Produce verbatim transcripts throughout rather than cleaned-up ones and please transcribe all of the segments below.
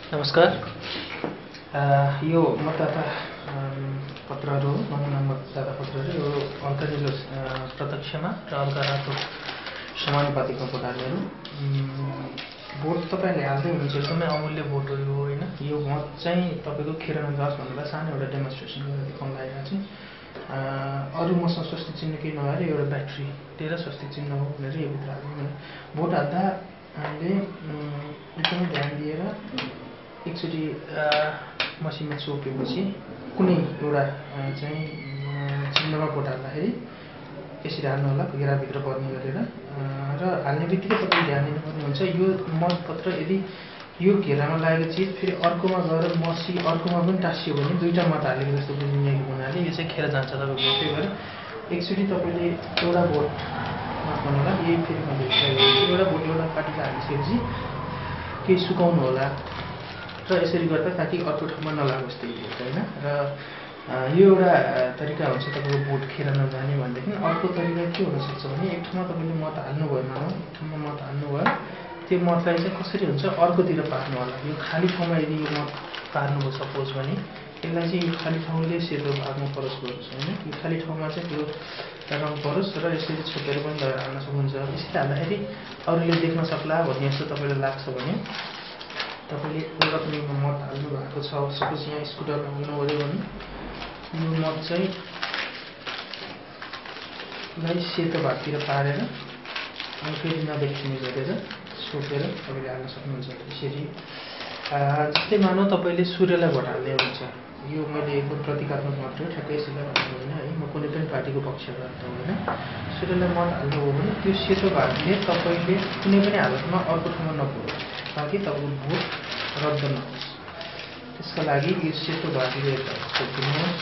नमस्कार। यो मतदाता पत्रहरू नमुना मतदाता पत्रहरू यो अन्तर्जिल्ला प्रत्यक्षमा र अर्का रातो समानुपातिकमा भोट हाल्नेहरू भोट तपाईँले हाल्दै हुनुहुन्छ। एकदमै अमूल्य भोट हो यो, होइन? यो मत चाहिँ तपाईँको खेर नजाओस् भन्नुलाई सानो एउटा डेमोन्स्ट्रेसन गरेर देखाउन लागेको चाहिँ अरू मसँग स्वस्ति चिन्ह केही नभएर एउटा ब्याट्री लिएर स्वस्ति चिन्ह हो भनेर यो भित्र हाल्नु। भोट हाल्दा हामीले एकदमै ध्यान दिएर एकचोटि मसिनमा चोकेपछि कुनै एउटा चाहिँ चिन्हमा भोट हाल्दाखेरि यसरी हाल्नु होला, घेराभित्र पर्ने गरेर। र हाल्ने बित्तिकै तपाईँले ध्यान दिनुपर्ने हुन्छ, यो मतपत्र यदि यो घेरामा लागेको चिज फेरि अर्कोमा गएर मसी अर्कोमा पनि टाँसियो भने दुईवटा मत हालेको जस्तो बुझिएको हुनाले यो चाहिँ खेर जान्छ तपाईँको। त्यही भएर एकचोटि तपाईँले एउटा भोट मात्नु होला, यही फेरि मैले एउटा भोट एउटा पार्टीलाई हालिसकेपछि केही सुकाउनु होला र यसरी गर्दा ताकि अर्को ठाउँमा नलागोस् त्यही भोट, होइन? र यो एउटा तरिका हुन्छ तपाईँको भोट खेर नजाने भनेदेखि। अर्को तरिका के हुनसक्छ भने एक ठाउँमा तपाईँले मत हाल्नुभयो, मानौँ एक ठाउँमा मत हाल्नुभयो, त्यो मतलाई चाहिँ कसरी हुन्छ अर्कोतिर पार्नु होला। यो खाली ठाउँमा यदि यो मत पार्नुभयो सपोज भने यसलाई चाहिँ यो खाली ठाउँले सेतो भागमा परोस् गरोस्, होइन? यो खाली ठाउँमा चाहिँ त्यो रङ परोस् र यसरी छोपेर पनि लगेर हाल्न सक्नुहुन्छ। यसरी हाल्दाखेरि अरूले देख्न सक्ला भन्ने जस्तो तपाईँलाई लाग्छ भने तपाईँले एउटा कुनै मत हाल्नु भएको छ, सपोज यहाँ स्कुटरमा हाल्नुभयो भने यो मत चाहिँ लाई सेतो भागतिर पारेर अनि फेरि नदेखिने गरेर छोपेर तपाईँले हाल्न सक्नुहुन्छ। यसरी जस्तै मानौँ तपाईँले सूर्यलाई भोट हाल्ने हुन्छ, यो मैले एकदम प्रतीकात्मक मात्र हो, ठ्याक्कै यसैलाई भन्नु होइन, है? म कुनै पनि पार्टीको पक्षबाट त होइन। सूर्यलाई मत हाल्नु हो भने त्यो सेतो भागले तपाईँले कुनै पनि हालतमा अर्को ठाउँमा नपुरोस् ताकि तपाईँको भोट रद्द नहोस्। त्यसका लागि यो सेतो भागले छोपिदिनुहोस्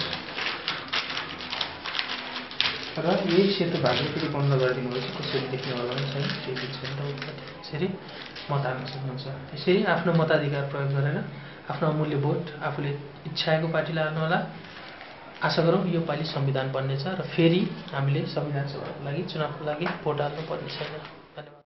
र यही सेतो भागले फेरि बन्द गरिदिनुहोस्। कसरी देख्ने होला पनि छैन, केही छैन। यसरी मत हाल्न सक्नुहुन्छ। यसरी आफ्नो मताधिकार प्रयोग गरेर आफ्नो अमूल्य भोट आफूले इच्छाएको पार्टीलाई हाल्नुहोला। आशा गरौँ यो पालि संविधान बन्नेछ र फेरि हामीले संविधान सभाको लागि चुनावको लागि भोट हाल्नु पर्ने छैन। धन्यवाद।